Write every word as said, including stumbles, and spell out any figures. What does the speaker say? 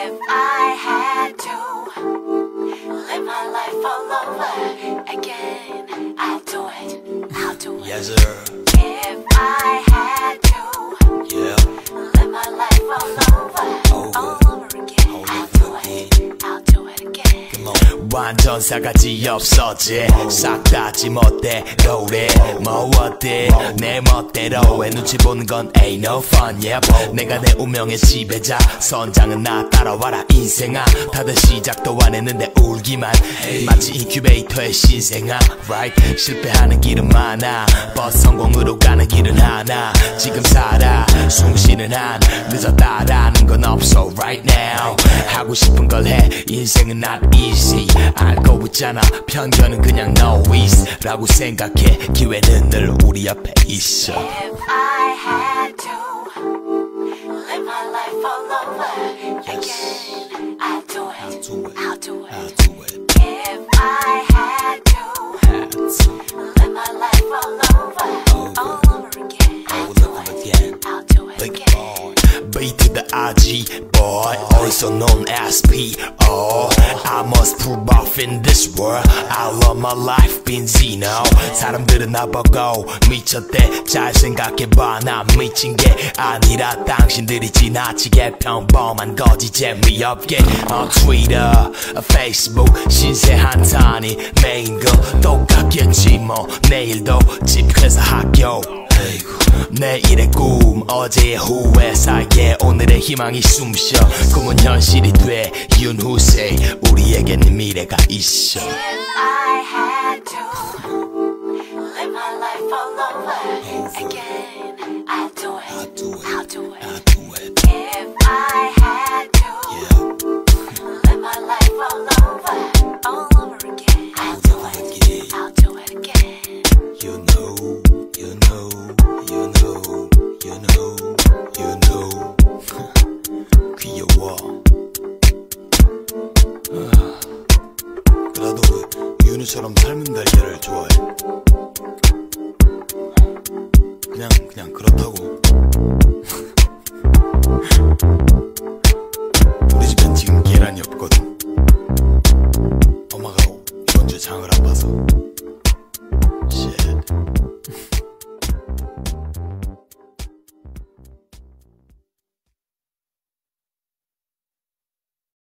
If I had to live my life all over again, I'll do it, I'll do it. Yes, sir. If I had to Yeah. live my life all over, Over. all over again, I'll do it, I'll do it again. 완전 사가지 없었지 싹 다 지멋대로 그래 뭐 어때 내 멋대로 왜 눈치 보는 건 ain't no fun yep. 내가 내 운명의 지배자 선장은 나 따라와라 인생아 다들 시작도 안 했는데 울기만 마치 인큐베이터의 신생아 right 실패하는 길은 많아 but 성공으로 가는 길은 하나 지금 살아 숨 쉬는 한 늦었다라는 건 없어 right now 하고 싶은 걸 해 인생은 not easy 알고 있잖아 편견은 그냥 no is 라고 생각해 기회는 늘 우리 앞에 있어 If I had to live my life all over again, I'll do it, I'll do it, I'll do it. If I had to Had to. live my life all over, all over again, I'll do it, I'll do it Big again. boy B to the I G boy also known as P O I must prove off in this world I love my life 빈지노 사람들은 나보고 미쳤대 잘 생각해봐 난 미친 게 아니라 당신들이 지나치게 평범한 거지 재미없게 어 트위터 페이스북 신세 한탄이 메인 거 똑같겠지 뭐 내일도 집 회사 학교 내일의 꿈 어제의 후회 사이에 오늘의 희망이 숨쉬어 꿈은 현실이 돼 윤후세 우리에겐 미래가 있어